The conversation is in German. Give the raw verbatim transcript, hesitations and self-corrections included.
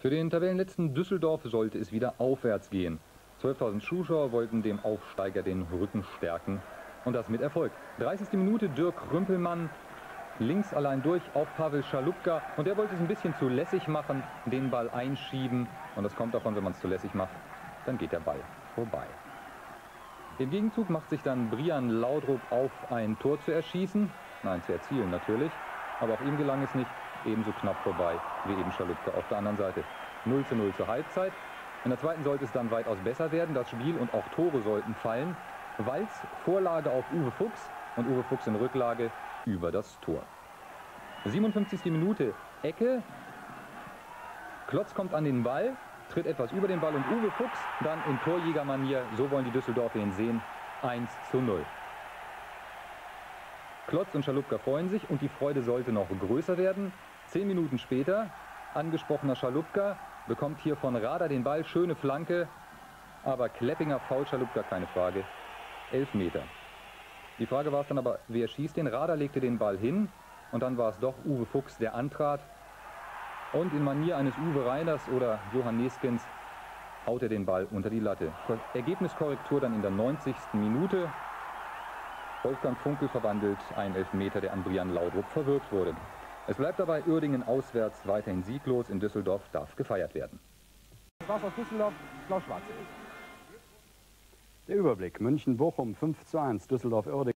Für den Tabellenletzten Düsseldorf sollte es wieder aufwärts gehen. zwölftausend Zuschauer wollten dem Aufsteiger den Rücken stärken und das mit Erfolg. dreißigste Minute, Dirk Rümpelmann links allein durch auf Pavel Schalupka und der wollte es ein bisschen zu lässig machen, den Ball einschieben und das kommt davon, wenn man es zu lässig macht, dann geht der Ball vorbei. Im Gegenzug macht sich dann Brian Laudrup auf, ein Tor zu erschießen, nein, zu erzielen natürlich, aber auch ihm gelang es nicht, ebenso knapp vorbei wie eben Schalupka auf der anderen Seite. null zu null zur Halbzeit. In der zweiten sollte es dann weitaus besser werden, das Spiel und auch Tore sollten fallen. Walz Vorlage auf Uwe Fuchs und Uwe Fuchs in Rücklage über das Tor. siebenundfünfzigste Minute, Ecke, Klotz kommt an den Ball, tritt etwas über den Ball und Uwe Fuchs dann in Torjägermanier, so wollen die Düsseldorfer ihn sehen, eins zu null. Klotz und Schalupka freuen sich und die Freude sollte noch größer werden. Zehn Minuten später, angesprochener Schalupka, bekommt hier von Rader den Ball, schöne Flanke, aber Kleppinger fault Schalupka, keine Frage, elf Meter. Die Frage war es dann aber, wer schießt den? Rader legte den Ball hin und dann war es doch Uwe Fuchs, der antrat. Und in Manier eines Uwe Reiners oder Johann Neskens haut er den Ball unter die Latte. Ergebniskorrektur dann in der neunzigsten Minute. Wolfgang Funkel verwandelt einen Elfmeter, der an Brian Laudrup verwirkt wurde. Es bleibt dabei, Uerdingen auswärts weiterhin sieglos. In Düsseldorf darf gefeiert werden. Das war's aus Düsseldorf, Klaus Schwarz. Der Überblick: München-Bochum fünf zu eins, Düsseldorf-Uerdingen.